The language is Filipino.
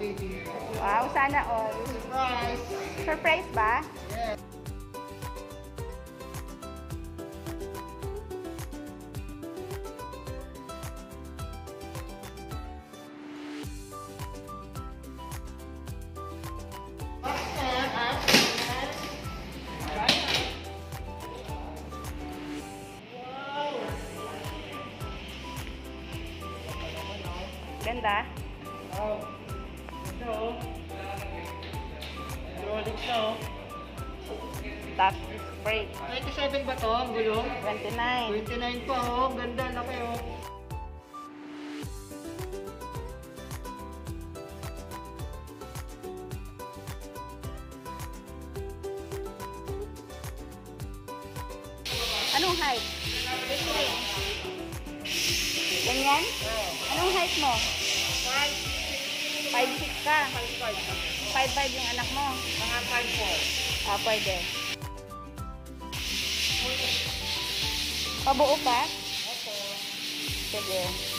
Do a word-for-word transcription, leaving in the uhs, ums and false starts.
baby. Wow, sana all. Surprise! Surprise ba? Yes. Ganda. Oh. Ito. Rolex na oh. Top spray. ninety-seven ba to? Ang gulong? twenty-nine. twenty-nine pa oh. Ganda, laki oh. Anong height? Ganyan? Anong height mo? five six ka. five five yung anak mo. Mga five four. Ah, pwede. Pabuo pa? Opo. Sige.